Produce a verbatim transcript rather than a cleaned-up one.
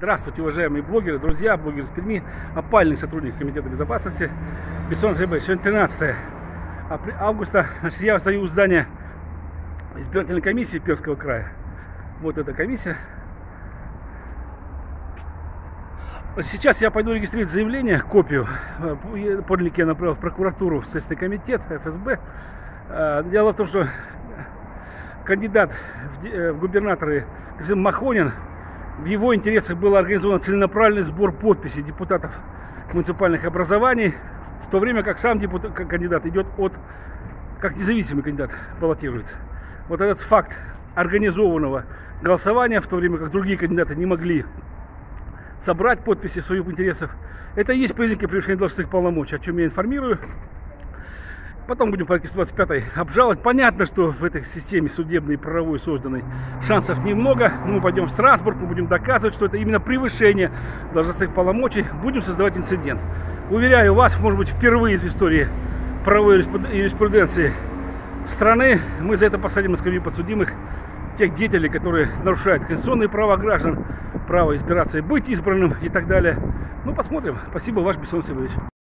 Здравствуйте, уважаемые блогеры, друзья, блогеры из Перми, опальный сотрудник Комитета безопасности Бессонов ЖБ. Сегодня тринадцатое августа. Значит, я стою у здания избирательной комиссии Пермского края. Вот эта комиссия. Сейчас я пойду регистрировать заявление, копию. Подлинник я направил в прокуратуру, в Следственный комитет, эф эс бэ. Дело в том, что кандидат в губернаторы Казим Махонин, в его интересах был организован целенаправленный сбор подписей депутатов муниципальных образований, в то время как сам депутат, как кандидат идет от, как независимый кандидат баллотируется. Вот этот факт организованного голосования, в то время как другие кандидаты не могли собрать подписи своих интересов, это и есть признаки превышения должностных полномочий, о чем я информирую. Потом будем в порядке сто двадцать пятой обжаловать. Понятно, что в этой системе судебной и правовой созданной шансов немного. Но мы пойдем в Страсбург, мы будем доказывать, что это именно превышение должностных полномочий. Будем создавать инцидент. Уверяю вас, может быть, впервые в истории правовой юриспруденции страны мы за это посадим на скамью подсудимых тех деятелей, которые нарушают конституционные права граждан, право избираться и быть избранным и так далее. Ну, посмотрим. Спасибо, ваш Бессонов Сергеевич.